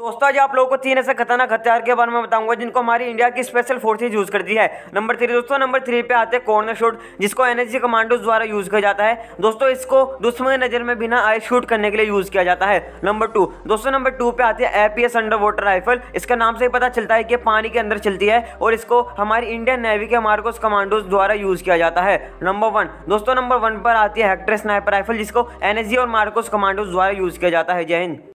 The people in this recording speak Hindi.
दोस्तों आज आप लोगों को 3 ऐसे खतरनाक हथियार के बारे में बताऊंगा जिनको हमारी इंडिया की स्पेशल फोर्सेज यूज करती है। नंबर 3 दोस्तों, नंबर 3 पे आते हैं कॉर्नर शॉट, जिसको एनएसजी कमांडोज द्वारा यूज किया जाता है। दोस्तों इसको दुश्मन की नजर में बिना आए शूट करने के लिए यूज किया जाता है। नंबर 2 दोस्तों, नंबर 2 पे आती है एपीएस अंडर वाटर राइफल। इसका नाम से ही पता चलता है कि पानी के अंदर चलती है और इसको हमारी इंडियन नेवी के मार्कोस कमांडोज द्वारा यूज किया जाता है। नंबर 1 दोस्तों, नंबर 1 पर आती है हेक्टर स्नाइपर राइफल, जिसको एनएसजी और मार्कोस कमांडोज द्वारा यूज किया जाता है। जय हिंद।